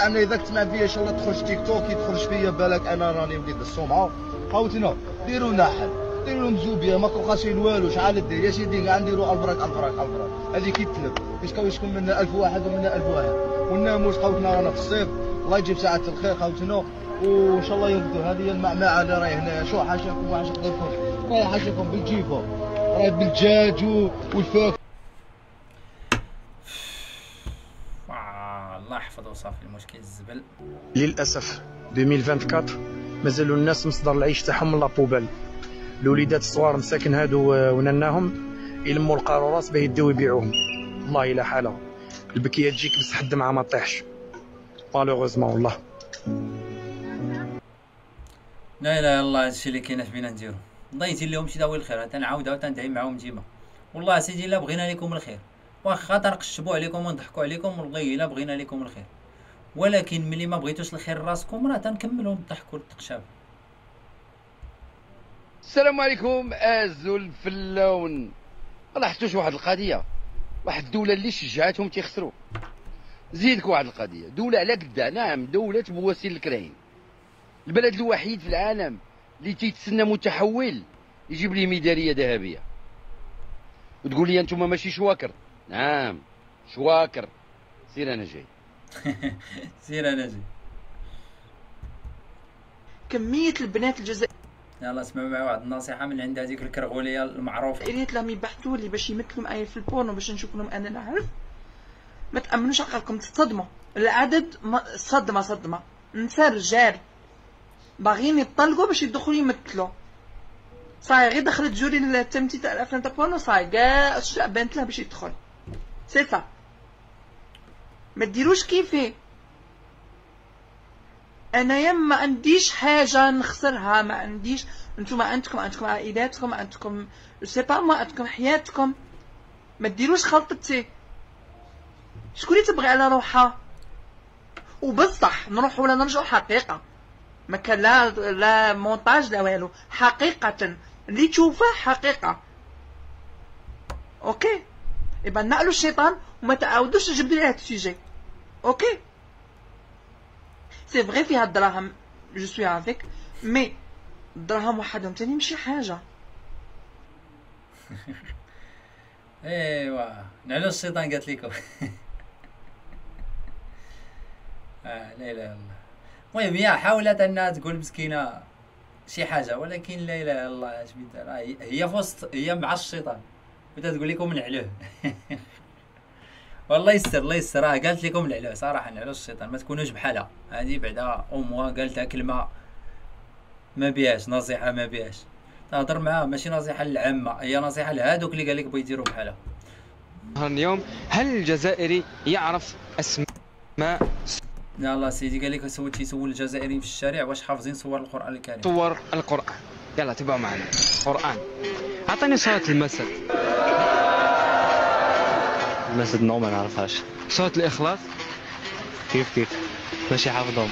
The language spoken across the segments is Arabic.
تاعنا اذا تسمع فيا ان شاء الله تخرج تيك توك يدخلش فيا بالك انا راني وليد السمعه. خوتنا ديروا لنا حل، ديروا لهم زوبيه ما كوخاسين والو. شحال دير يا سيدي كاع نديروا البراك البراك البراك هذه كي تلف يشكون منا 1000 واحد ومنا 1000 واحد. والناموس خوتنا رانا في الصيف الله يجيب ساعه الخير خوتنا وان شاء الله يردوا. هذه هي المعمعه اللي راهي هنا. شو حاشاكم وحاشا ضيفكم راهي حاشاكم بالجيفه راهي بالدجاج والفاكهه. الله يحفظه وصافي المشكل الزبل. للاسف 2024 مازالوا الناس مصدر العيش تاعهم من لابوبال. الوليدات الصغار مساكن هادو ونناهم يلموا القارورات باه يديو يبيعوهم. والله الا حاله البكيه تجيك بس حد معها ما طيحش مالوغوزمون. والله لا اله الا الله. هادشي اللي كاين فينا نديرو. الله يجزي لهم شي داوي الخير. تنعاودها وتندعي معاهم ديما. والله سيدي الا بغينا لكم الخير واخا تنقشبوا عليكم ونضحكوا عليكم والله الا بغينا لكم الخير، ولكن ملي ما بغيتوش الخير راسكم راه تنكملوا نضحكوا التقشاب. السلام عليكم ازو الفلون. ما لاحظتوش واحد القضيه؟ واحد الدوله اللي شجعتهم تيخسروا. زيدك واحد القضيه، دوله على قدها. نعم دوله بواسير الكراين. البلد الوحيد في العالم اللي تيتسنى متحول يجيب ليه ميداليه ذهبيه. وتقول لي انتم ماشي شواكر؟ نعم شواكر. سير انا جاي. سير انا جاي. كمية البنات الجزائريات يلا اسمع معي واحد النصيحه من عند هذيك الكرغوليه المعروفه. لهم يبحثوا لي باش يمثلوا معايا في البورنو باش نشوف لهم انا نعرف. ما تامنوش عقلكم تصدموا. العدد صدمه نساء رجال باغيين يطلقوا باش يدخلوا يمثلوا. صاي غير دخلت جوري التمثيل تاع الافلام تاع البورنو صاي كاع الشعب بانت له باش يدخل. سي صا ما ديروش كيفي. انا يا ما عنديش حاجه نخسرها، ما عنديش. نتوما عندكم عائلاتكم، عندكم سي با ما عندكم حياتكم. ما ديروش خلطتي. شكون اللي تبغي على روحها؟ وبصح نروح ولا نرجعوا حقيقه. ما كان لا مونتاج لا والو. حقيقه اللي تشوفه حقيقه. اوكي يبقى نقلوا الشيطان وما تعاودوش تجبدوا لي هاد السوجي. اوكي سي فغي فيها الدراهم جو سوي افيك مي الدراهم وحدهم تاني ماشي حاجه. ايوا نعلو الشيطان قالت لكم. لا اله الا الله. المهم هي حاولت انها تقول مسكينه شي حاجه ولكن لا اله الا الله. اش بيدير هي في وسط هي مع الشيطان بدات تقول لكم نعلوه. والله يستر الله يستر. راه قالت لكم نعلوه صراحه نعلو الشيطان ما تكونوش بحالها. هذه بعدا امها قالتها كلمه ما بيهاش، نصيحه ما بيهاش. تهضر معاه ماشي نصيحه للعامه، هي نصيحه لهادوك اللي قال لك بغا يديروا بحالها. اليوم هل الجزائري يعرف اسماء؟ لا الله سيدي قال لك سول الجزائريين في الشارع واش حافظين صور القران الكريم. صور القران. يلا تبعوا معنا. قران. اعطيني صورة المسد. المسد نو ما نعرفهاش. صورة الاخلاص كيف ماشي حافظهم.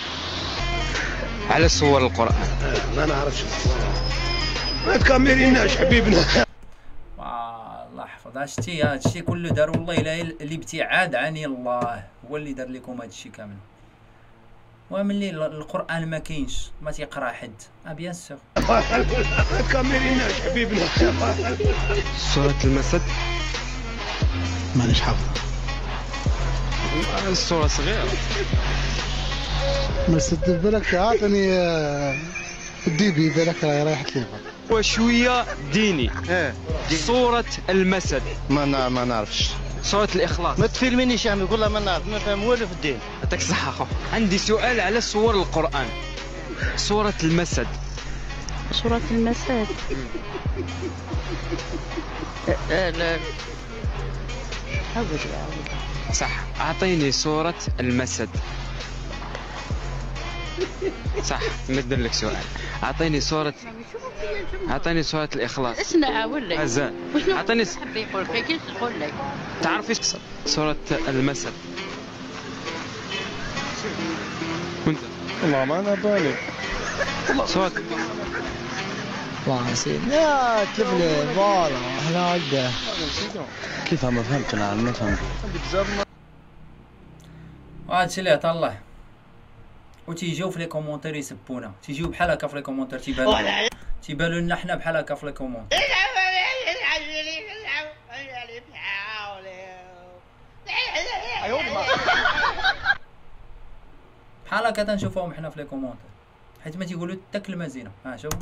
على صور القران. ما نعرفش ما تكامريناش حبيبنا. الله يحفظ. هادشي كله دار والله الا الابتعاد عن الله هو اللي دار لكم هادشي كامل. وملي القران ما كاينش ما تيقرا حد بيان سور. ما تكامريناش حبيبنا. صورة المسد مانيش حافظ. الصورة صغيرة. مسد بالك عاطني الديبي بالك رايحت لي وشوية ديني. صورة المسد ما نعرفش. صورة الإخلاص. ما تفيلمينيش يا عمي والله ما نعرف ما فاهم والو في الدين. يعطيك الصحة أخو. عندي سؤال على صور القرآن. صورة المسد. صورة المسد. لا صح. أعطيني صورة المسد. صح. نمد لك سؤال. أعطيني صورة الإخلاص. اسمع ولا أزال. أعطيني حب يقول فيك يقول لك. تعرفي صورة المسد؟ وأنت؟ والله ما انا بالي. صورة والله نسيت. يا تلفلي فوالا احنا هكذا. كيف ما فهمت انا ما فهمت. هادشي اللي عطا الله. وتيجيو في لي كومونتير يسبونا، تيجيو بحال هكا في لي كومونتير، تيبانو لنا حنا بحال هكا في لي كومونتير. بحال هكا تنشوفوهم حنا في لي كومونتير، حيت ما تيقولوا حتى كلمه زينه. ها شوف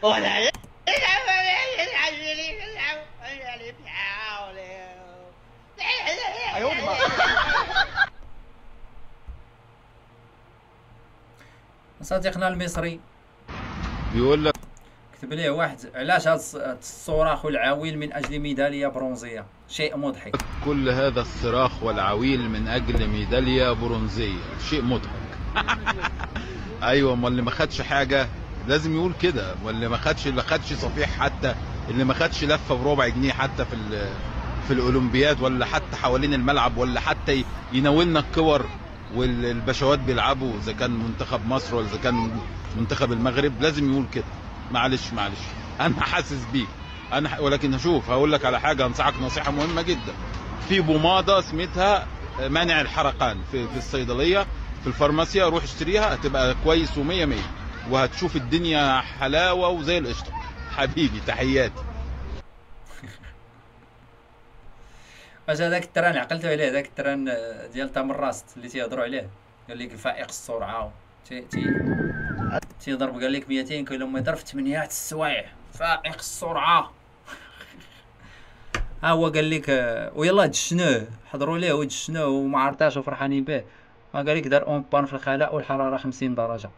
صديقنا المصري بيقول لك كتب ليه واحد علاش هاد الصراخ والعويل من اجل ميداليه برونزيه، شيء مضحك. كل هذا الصراخ والعويل من اجل ميداليه برونزيه، شيء مضحك. ايوه، ما اللي ما خدش حاجه لازم يقول كده، واللي ما خدش صفيح، حتى اللي ما خدش لفه بربع جنيه حتى في الاولمبياد، ولا حتى حوالين الملعب، ولا حتى يناولنا الكور والبشوات بيلعبوا، اذا كان منتخب مصر ولا اذا كان منتخب المغرب، لازم يقول كده. معلش انا حاسس بيك ولكن هقول لك على حاجه، انصحك نصيحه مهمه جدا. في بوماضه سميتها مانع الحرقان في الصيدليه، في الفارماسيا، روح اشتريها، هتبقى كويس ومية مية، وهتشوف الدنيا حلاوه وزي القشطه. حبيبي تحياتي. واش هذاك التران عقلتو عليه، هذاك التران ديال تامر راست اللي تيهضروا عليه، قال لك فائق السرعه تيضرب، قال لك 200 كيلومتر في 8 السوايع، فائق السرعه. ها هو قال لك ويلا دشنوه، حضروا ليه ودشنوه وما عرفتاش وفرحانين به. قال لك دار اون بان في الخلاء والحراره 50 درجه.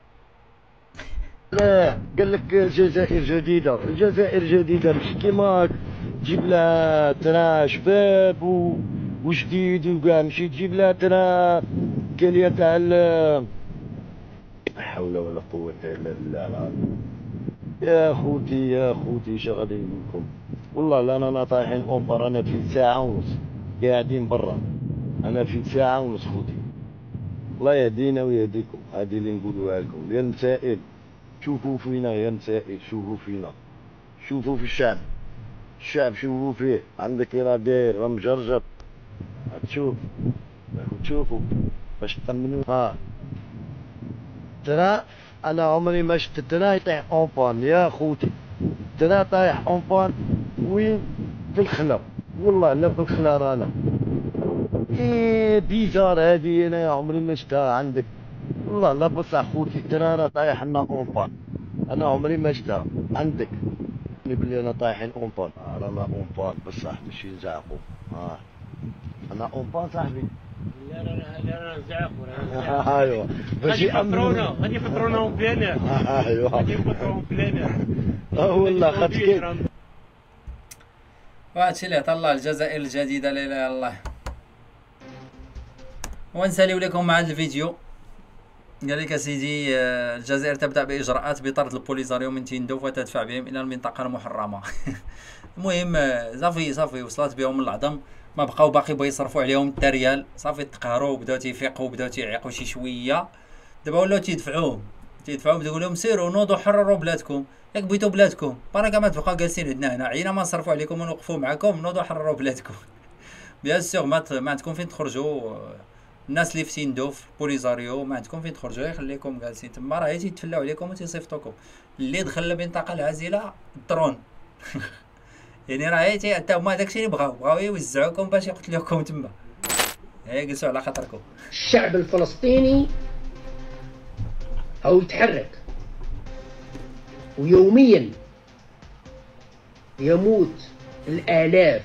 لا قال لك الجزائر جديده ماشي كيما تجيب لها ترا شباب وجديد وكاع، ماشي تجيب لها ترا كاليه تاع لا حول ولا قوه الا بالله. يا خوتي شغالين منكم والله. لا انا طايحين اوبر، انا في ساعه ونص قاعدين برا، انا في ساعه ونص خوتي. الله يهدينا ويهديكم. هذه اللي نقولوها لكم يا نسائل، شوفوا فينا يا نسائل، شوفوا فينا، شوفوا في الشعب شوفوا فيه. عندك راه داير راه مجرجر، تشوفوا باش تطمنوا. ها ترى انا عمري ما شفت ترى يطيح اونبان يا خوتي، ترى طايح اونبان وين؟ في الخلا والله، لا في الخلا رانا. بيزار هذه انا عمري ما شفتها عندك والله. لا بصح خوتي ترى انا طايح لنا اونبان، انا عمري ما شفتها عندك. بلي انا طايحين اونبان، رانا اونبان بصح ماشي نزعقوا. انا اونبان صاحبي. لا نزعقوا. ايوا باش يامنوا، غادي يفطرونا بلانا. ايوا غادي يفطرونا بلانا. والله خاطر وهادشي اللي عطا الله الجزائر الجديده. لا اله الا الله. ونساليو لكم مع هذا الفيديو. قال لك اسيدي الجزائر تبدا باجراءات بطرد البوليزاريو من تندوف وتدفع بهم الى المنطقه المحرمه. المهم صافي وصلت بهم العظم، ما بقاو باقي بغا يصرفوا عليهم حتى ريال، صافي تقهروا بداو تيفيقوا بداو تيعيقوا شي شويه. دابا ولاو تيدفعوهم تقول لهم سيروا نوضوا حرروا بلادكم، ياك بغيتوا بلادكم بركه ما تبقاو جالسين عندنا هنا، عينا ما نصرفوا عليكم ونوقفوا معاكم، نوضوا حرروا بلادكم. بيان سور ما عندكم فين تخرجوا، الناس اللي في تندوف بوليزاريو ما عندكم فين تخرجوا، يخليكم جالسين تما، راه تيتفلاو عليكم وتيصيفطوكم. اللي دخل المنطقه العازله الدرون. يعني راه حتى هما داكشي اللي بغاو يوزعوكم باش يقتلوكم تما. جلسوا على خاطركم. الشعب الفلسطيني هو يتحرك، ويوميا يموت الآلاف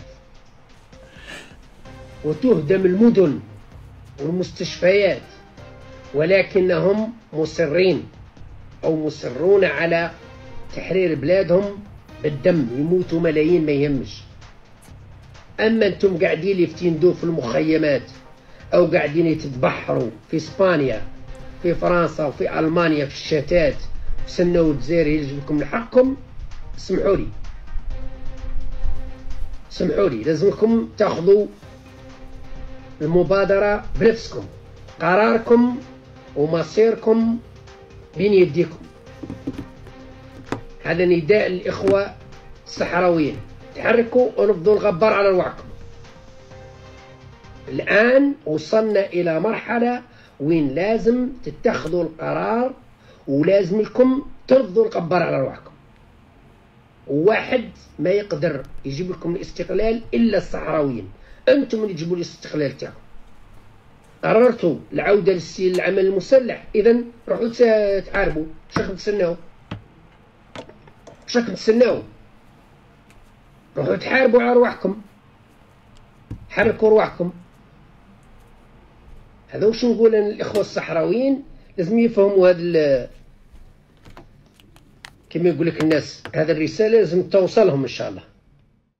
وتهدم المدن والمستشفيات، ولكنهم مصرون على تحرير بلادهم بالدم. يموتوا ملايين ما يهمش. اما انتم قاعدين لي في تندوف في المخيمات، او قاعدين يتبحروا في اسبانيا في فرنسا وفي المانيا في الشتات، استنوا الجزائر يجي لكم لحقكم. سمحوا لي لازمكم تاخذوا المبادرة بنفسكم، قراركم ومصيركم بين يديكم. هذا نداء للإخوة الصحراويين، تحركوا ونفضوا نغبر على رواحكم. الآن وصلنا إلى مرحلة وين لازم تتخذوا القرار، ولازم لكم ترضوا القبر على روحكم. واحد ما يقدر يجيب لكم الاستقلال إلا الصحراويين، أنتم اللي تجيبوا الاستقلال تاعكم. قررتوا العودة للعمل المسلح، إذا روحوا تحاربوا. واش راكم تستناو؟ واش راكم تستناو؟ روحوا تحاربوا على رواحكم، حركوا رواحكم. هذا واش نقول أنا الإخوة الصحراويين لازم يفهموا هذا كما يقول لك الناس، هذه الرسالة لازم توصلهم إن شاء الله.